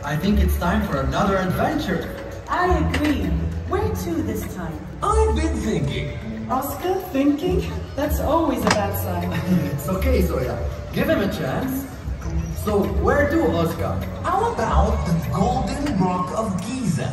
I think it's time for another adventure. I agree. Where to this time? I've been thinking. Oscar, thinking? That's always a bad sign. It's okay, Zoya. Give him a chance. So, where to, Oscar? How about the Golden Rock of Giza?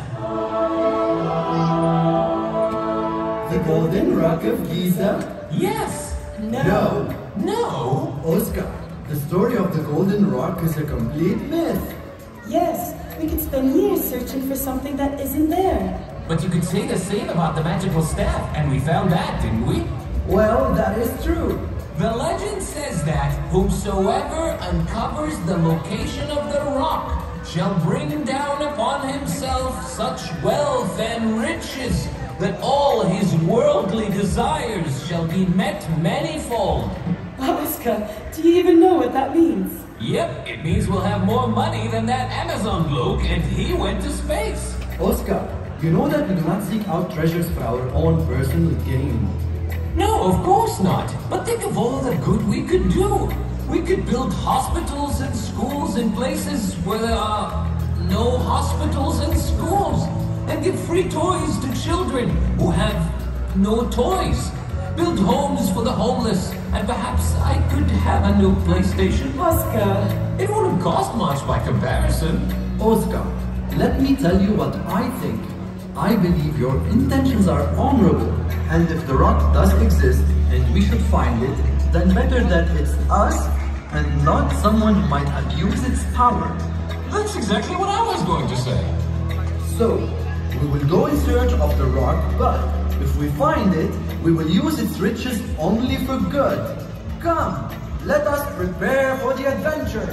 The Golden Rock of Giza? Yes. No. No. Oscar, the story of the Golden Rock is a complete myth. Yes, we could spend years searching for something that isn't there. But you could say the same about the magical staff, and we found that, didn't we? Well, that is true. The legend says that whomsoever uncovers the location of the rock shall bring down upon himself such wealth and riches that all his worldly desires shall be met manifold. Oscar, do you even know what that means? Yep, it means we'll have more money than that Amazon bloke, and he went to space. Oscar, you know that we do not seek out treasures for our own personal gain. No, of course not. But think of all the good we could do. We could build hospitals and schools in places where there are no hospitals and schools. And give free toys to children who have no toys. Build homes for the homeless. And perhaps I could have a new PlayStation. Oscar! It wouldn't cost much by comparison. Oscar, let me tell you what I think. I believe your intentions are honorable, and if the rock does exist and we should find it, then better that it's us and not someone who might abuse its power. That's exactly what I was going to say. So, we will go in search of the rock, but if we find it, we will use its riches only for good. Come, let us prepare for the adventure.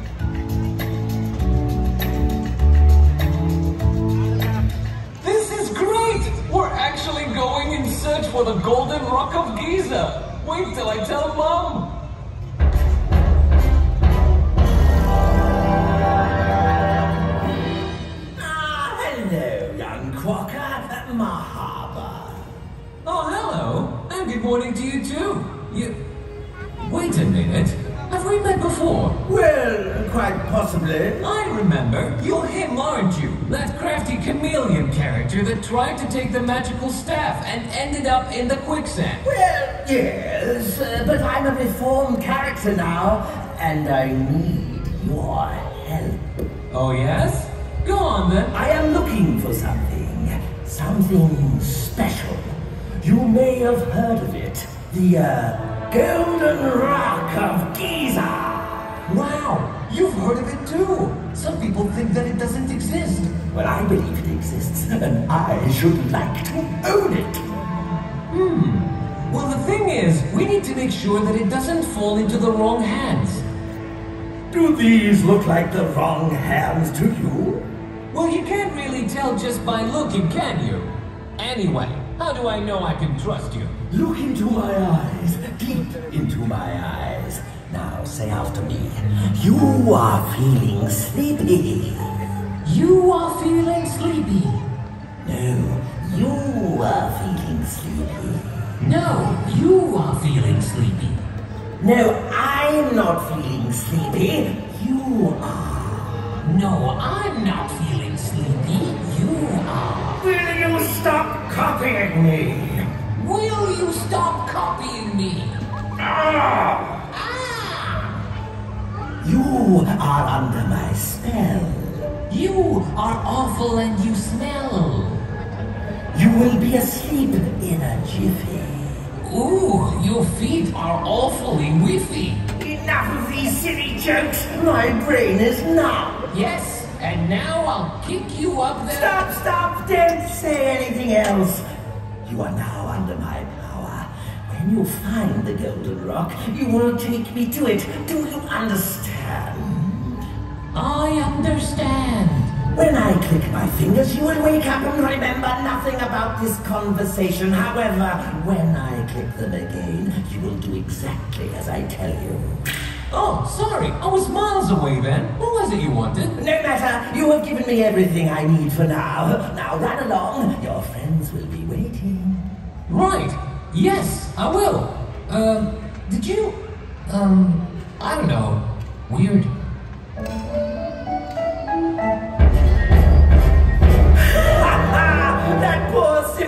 We're actually going in search for the Golden Rock of Giza. Wait till I tell Mom. Hello, young quokka. Mahaba. Oh, hello. And good morning to you too. Wait a minute. Have we met before? Well, quite possibly. I remember. You're him, aren't you? That crafty chameleon character that tried to take the magical staff and ended up in the quicksand. Well, yes, but I'm a reformed character now, and I need your help. Oh, yes? Go on, then. I am looking for something special. You may have heard of it. The, Golden Rock of Giza! Wow, you've heard of it too. Some people think that it doesn't exist. Well, I believe it exists, and I should like to own it. Well, the thing is, we need to make sure that it doesn't fall into the wrong hands. Do these look like the wrong hands to you? Well, you can't really tell just by looking, can you? Anyway, how do I know I can trust you? Look into my eyes, deep into my eyes. Now say after me. You are feeling sleepy. You are feeling sleepy. No, you are feeling sleepy. No, you are feeling sleepy. No, I'm not feeling sleepy. You are. No, I'm not feeling sleepy. You are. Will you stop copying me? Will you stop copying me? Ah! You are under my spell. You are awful and you smell. You will be asleep in a jiffy. Ooh, your feet are awfully whiffy. Enough of these silly jokes. My brain is numb. Yes, and now I'll kick you up there. Stop, don't say anything else. You are now under my power. When you find the Golden Rock, you will take me to it. Do you understand? I understand. When I click my fingers, you will wake up and remember nothing about this conversation. However, when I click them again, you will do exactly as I tell you. Oh, sorry. I was miles away then. What was it you wanted? No matter. You have given me everything I need for now. Now run along. Your friends will be waiting. Right. Yes, I will. Did you... I don't know. Weird.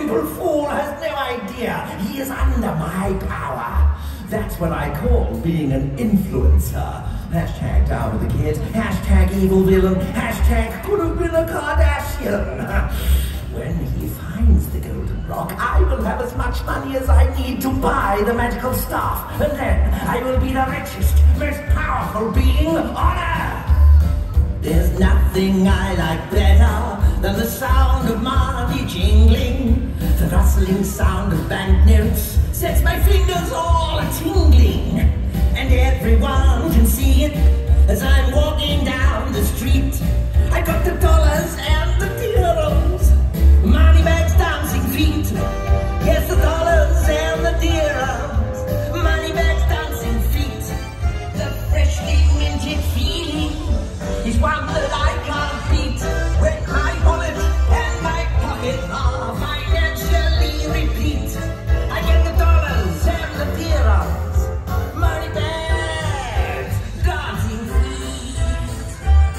simple fool has no idea. He is under my power. That's what I call being an influencer. Hashtag down with the kids. Hashtag evil villain. Hashtag could have been a Kardashian. When he finds the golden rock, I will have as much money as I need to buy the magical staff. And then I will be the richest, most powerful being on earth. There's nothing I like better than the sound of money jingling. The rustling sound of banknotes sets my fingers all a-tingling. And everyone can see it as I'm walking down the street. I got the dollars and the dirhams, money bags, dancing feet. Yes, the dollars and the dirhams, money bags, dancing feet. The freshly minted feeling is one that I can't beat. When my wallet and my pocket are financially replete, I get the dollars and the dirhams, money bags, dancing feet.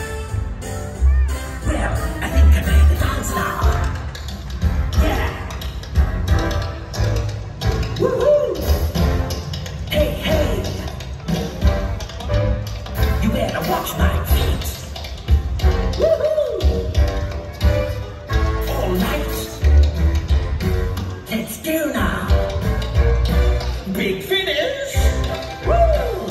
Well, I think I made the dance now. Yeah. Woohoo! Hey, hey. You better watch my feet. Woohoo! All right. Let's go now. Big finish. Woo!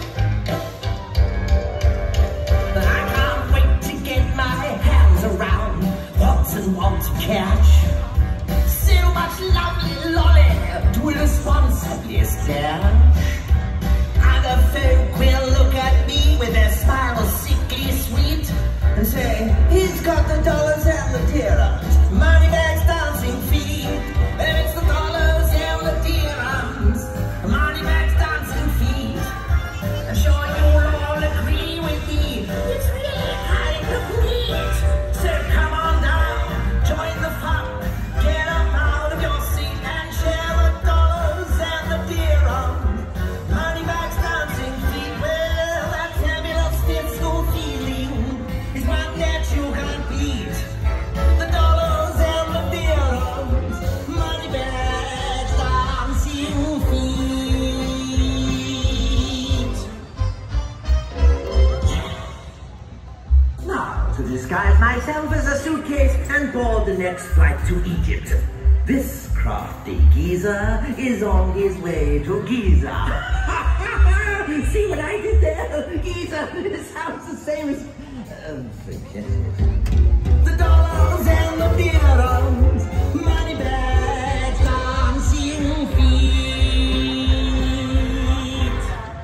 I can't wait to get my hands around what's and want to catch. So much lovely lolly to irresponsibly stare. Other folk will look at me with their smiles sickly sweet and say, he's got the dollars and the dirhams, money bags, dancing feet. And it's the dollars and the dirhams, money bags, dancing feet. I'm sure you'll all agree with me, it's really kind of neat. So come on down, join the fun, get up out of your seat and share the dollars and the dirhams, money bags, dancing feet. Well, that fabulous fifth school feeling is one that you can't beat. The dollars and the dirhams, money bags, dancing feet. Now, to disguise myself as a suitcase and board the next flight to Egypt. This crafty geezer is on his way to Giza. See what I did there? Giza, it sounds the same as... forget it. The dollars and the dirhams, money bags, dancing feet.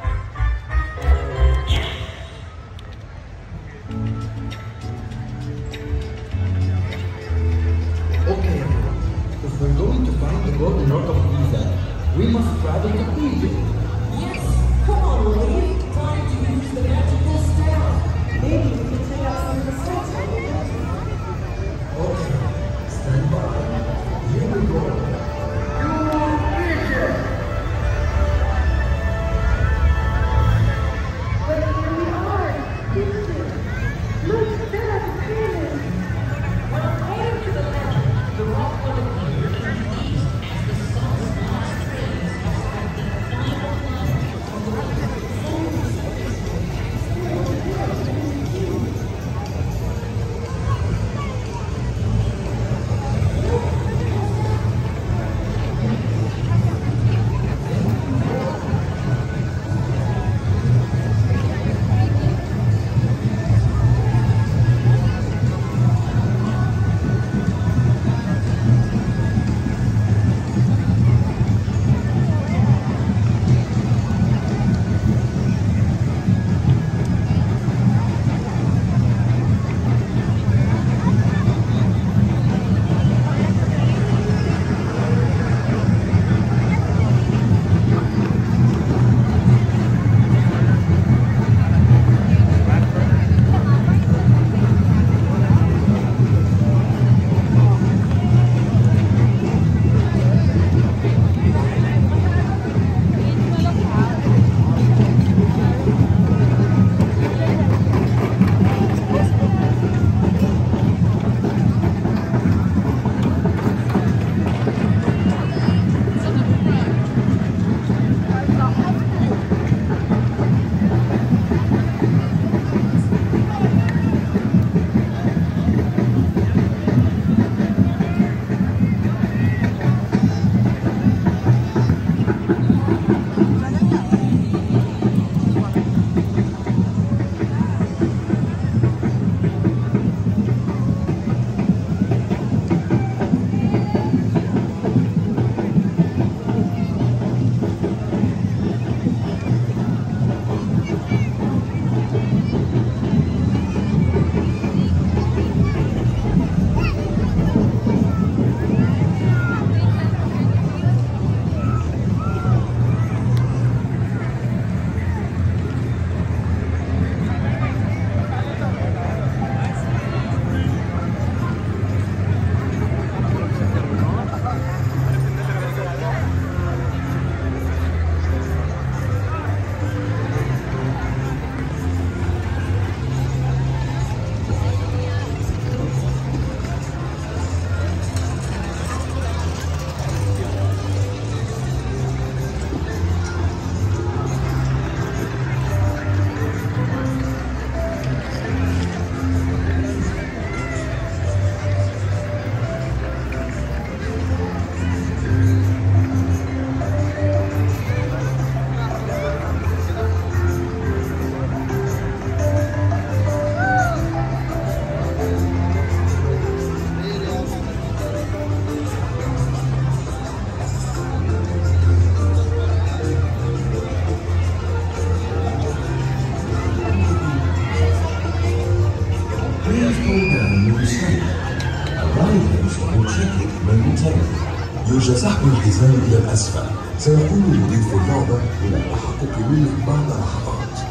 Okay, everyone. If we're going to find the golden rock of Giza, we must travel to Egypt. Yes, come on, Willie. Time to use the magical staff. Maybe we can check out some of the sights. Okay, stand by. Here we go. But here we are, Egypt. Look, there are the pyramids. Well, heading to the left, the rock will appear in the east as the sun's last rays strike the final line of the يرجى سحب الحزام إلى الأسفل. سيقوم مضيف اللعبة إلى التحقق منه بعد لحظات.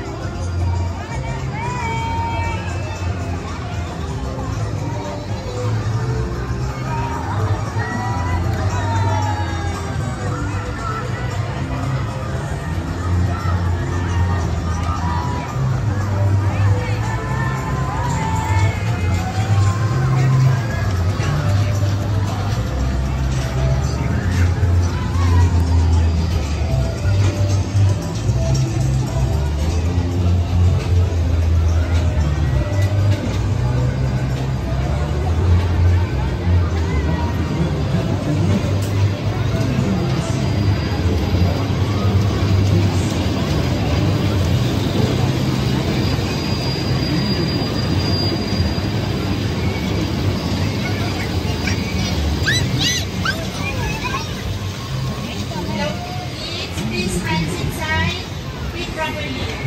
Please hands inside. Breathe properly.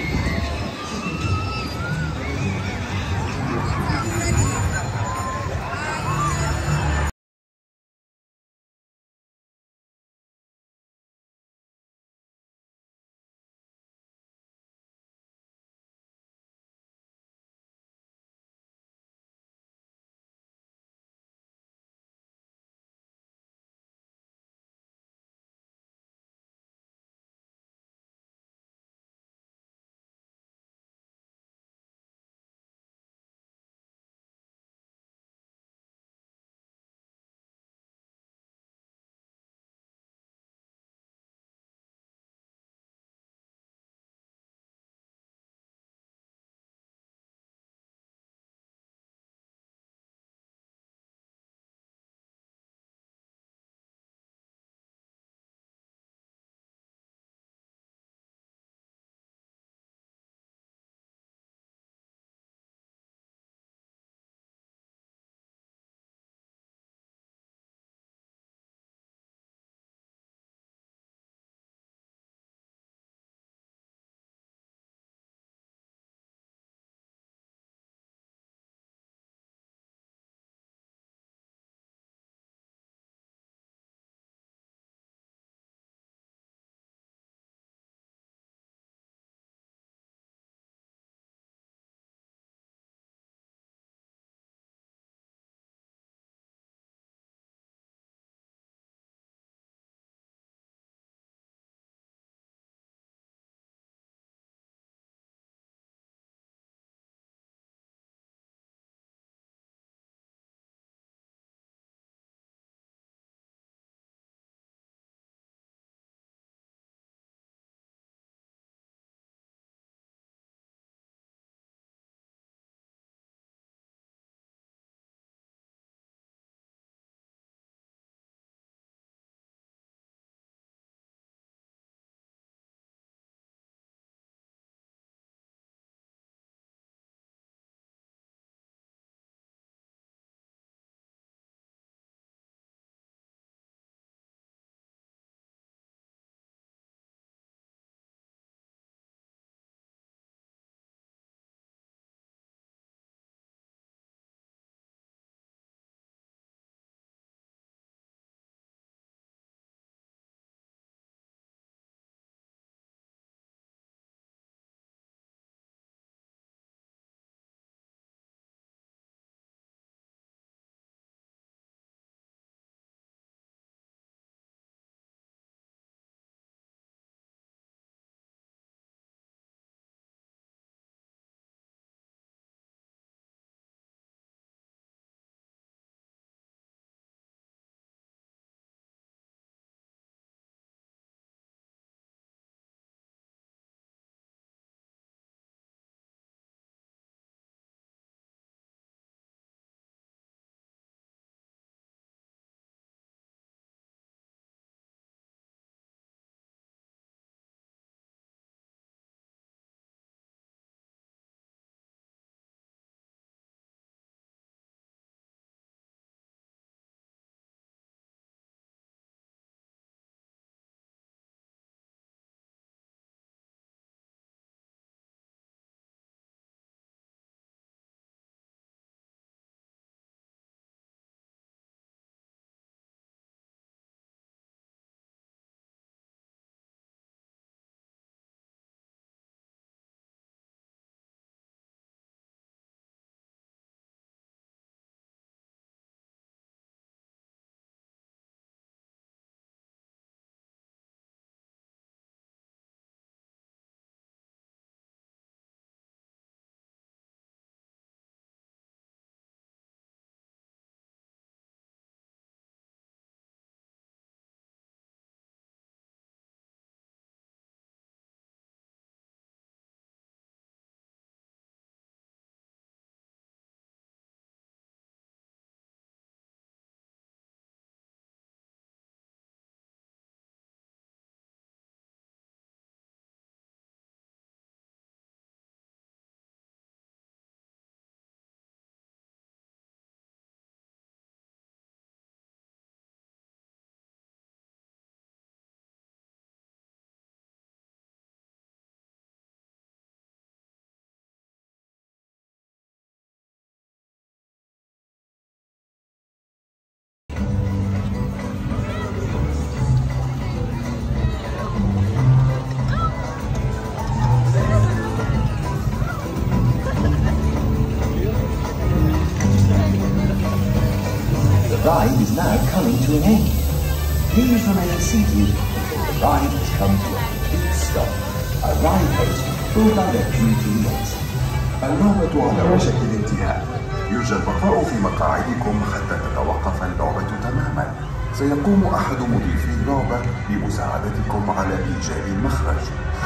coming to an end. Please remain seated until the ride has come to a complete stop. A ride host will direct you to the exit. اللعبة على وشك الانتهاء. يرجى البقاء في مقاعدكم حتى تتوقف اللعبة تماما. سيقوم أحد مضيفي اللعبة بمساعدتكم على إيجاد المخرج.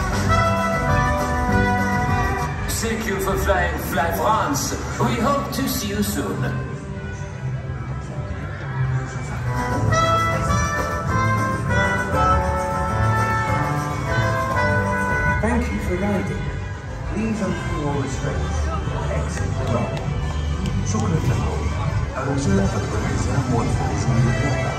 Thank you for flying Fly France. We hope to see you soon. Thank you for riding. Please unpin your restraints. Exit the dock. شكرا لكم. الرجاء فتح الحزام والخروج من اللعبة.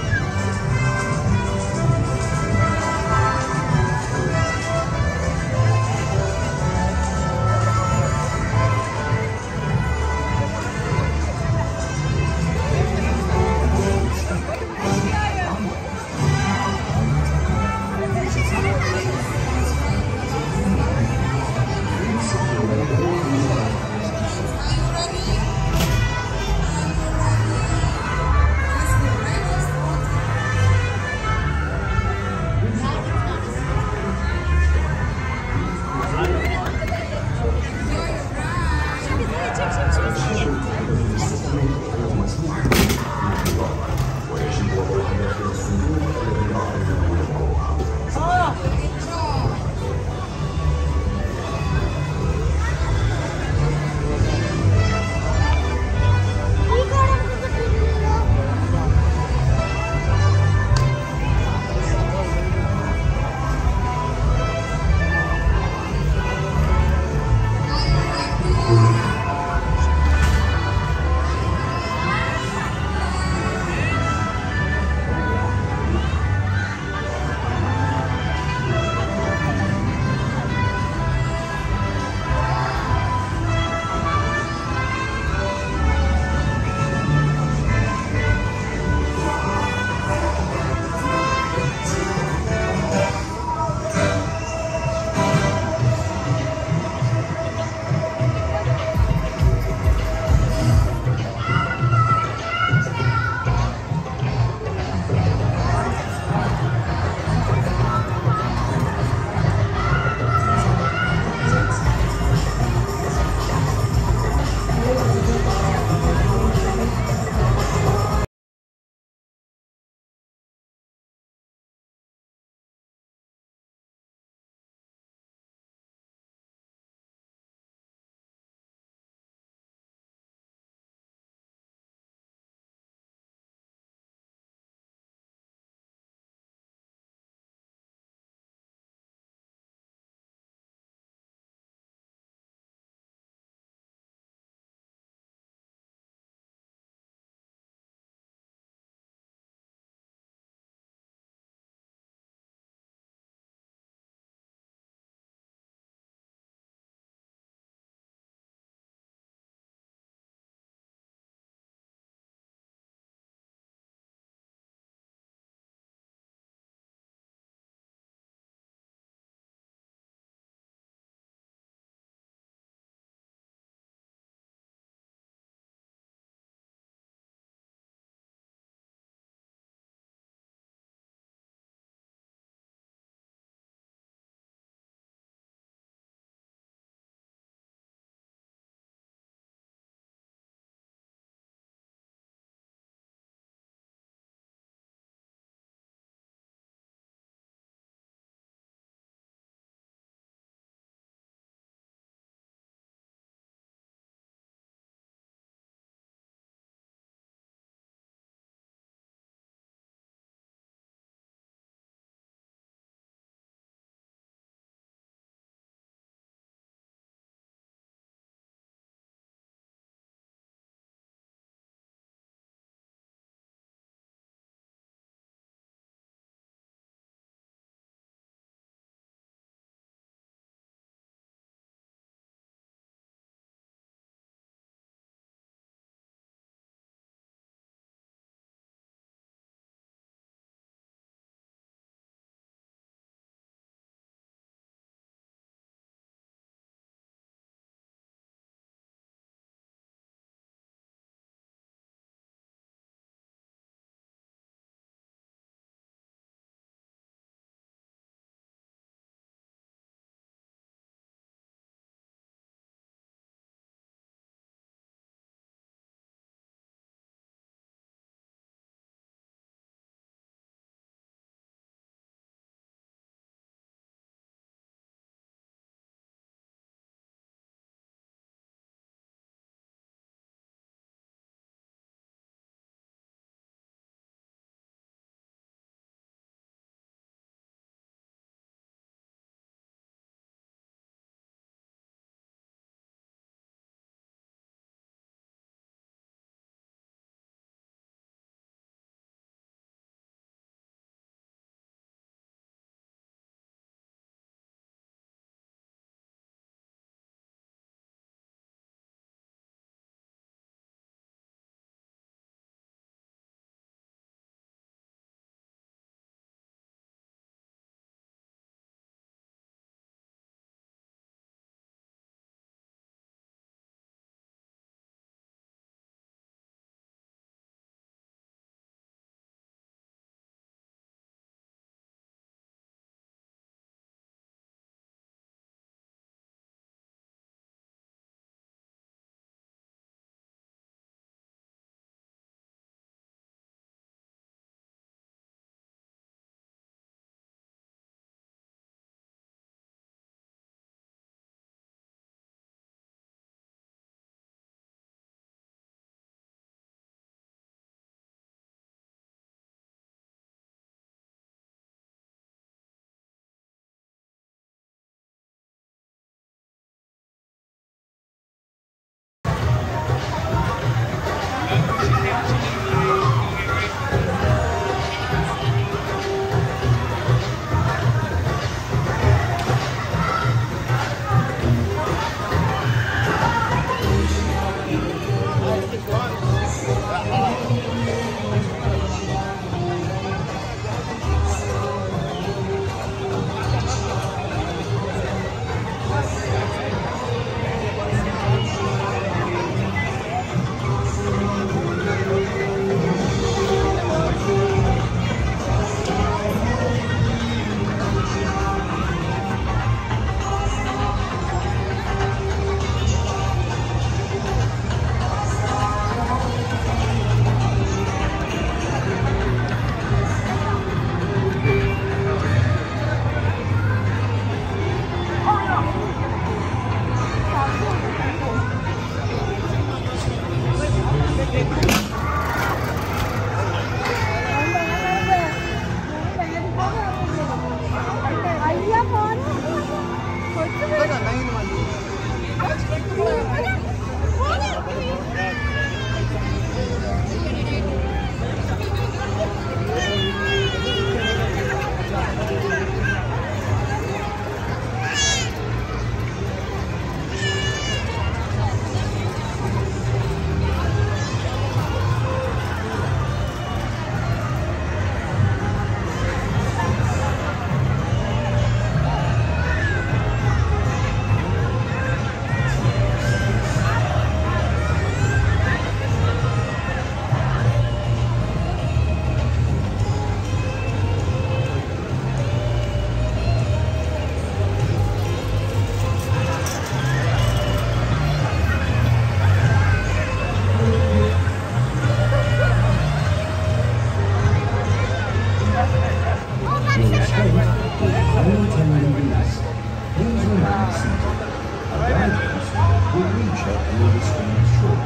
Please remain seated. A guide post will reach out near the stream's shore.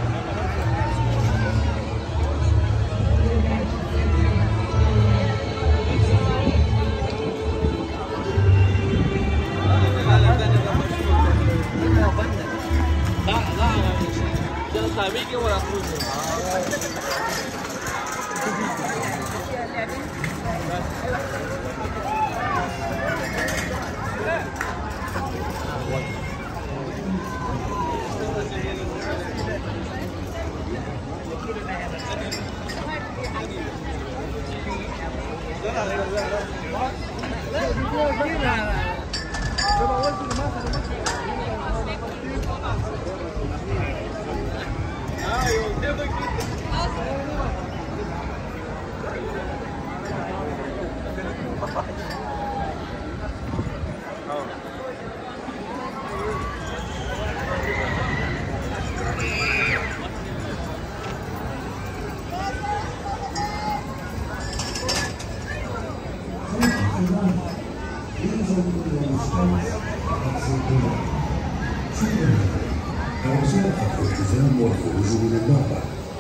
الالتزام والخروج من اللعبة.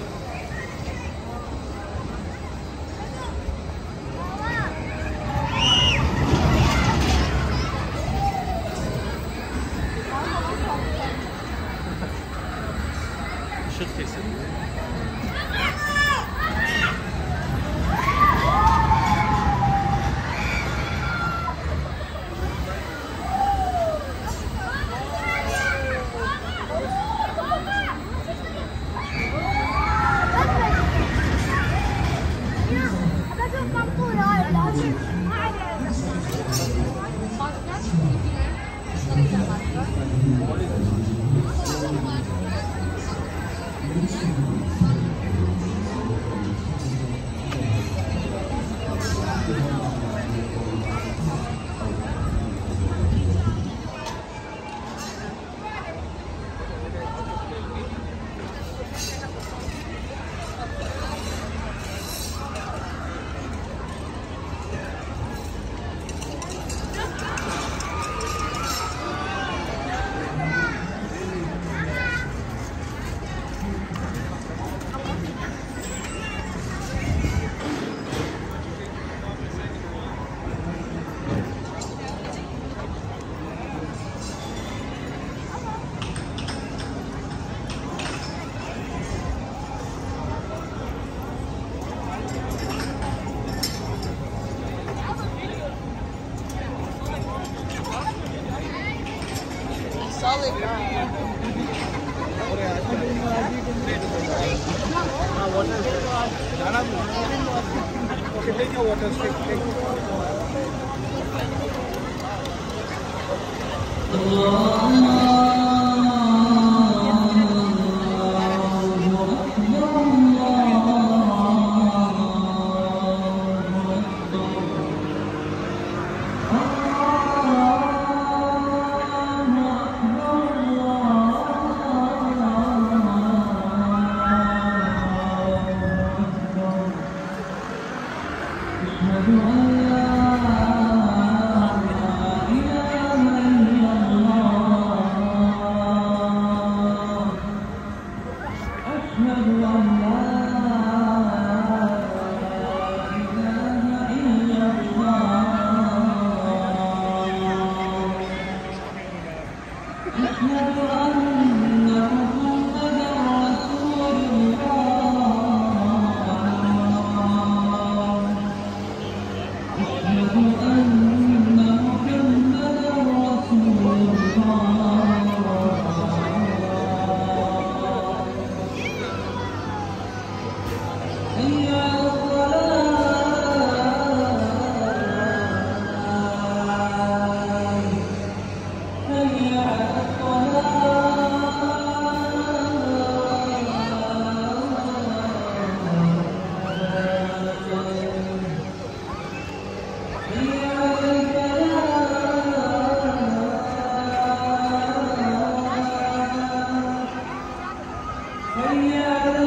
Solid. Okay, take your water stick. Allah.